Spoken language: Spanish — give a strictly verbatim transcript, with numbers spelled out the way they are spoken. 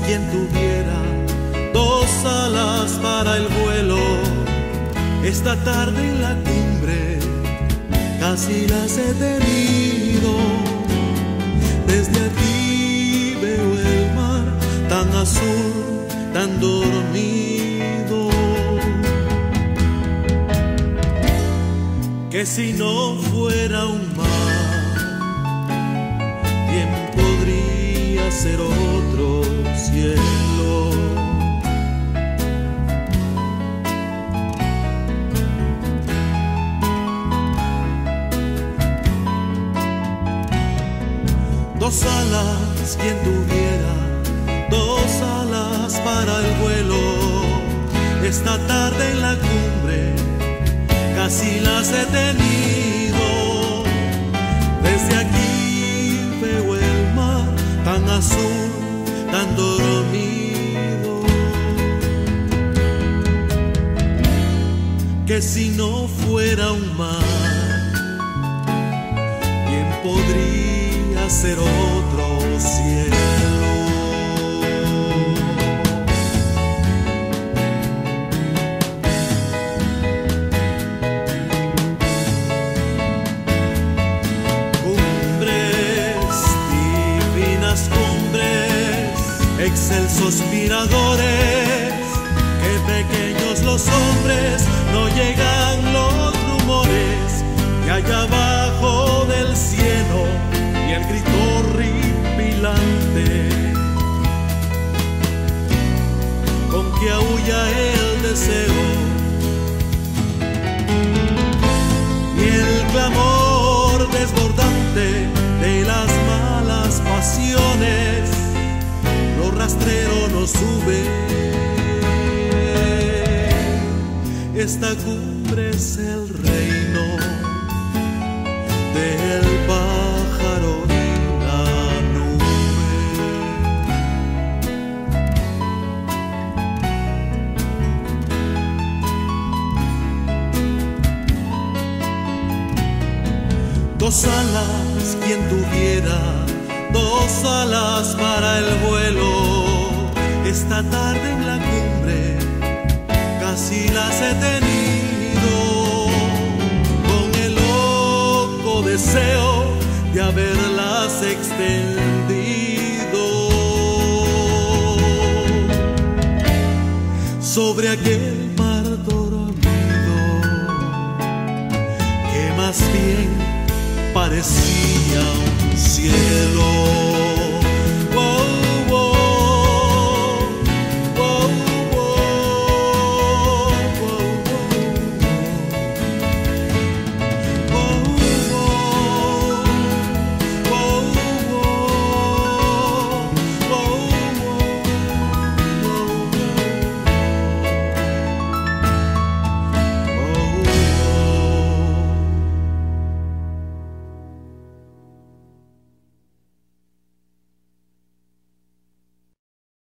quien tuviera dos alas para el vuelo. Esta tarde en la cumbre casi las he tenido. Desde aquí veo el mar tan azul, tan dormido, que si no fuera un mar, bien podría ser otro cielo. Dos alas, quien tuviera dos alas para el vuelo. Esta tarde en la cumbre casi las he tenido. Desde aquí veo el mar tan azul, tan dormido, que si no fuera un mar, bien podría ser otro cielo. Excelsos miradores, que pequeños los hombres, no llegan los rumores que allá abajo del cielo, y el grito horripilante con que aúlla el deseo, y el clamor desbordante de las malas pasiones. Rastrero nos sube. Esta cumbre es el reino del pájaro y la nube. Dos alas, quien tuviera dos alas para el vuelo. Esta tarde en la cumbre casi las he tenido, con el loco deseo de haberlas extendido sobre aquel mar dormido, que más bien parecía un cielo.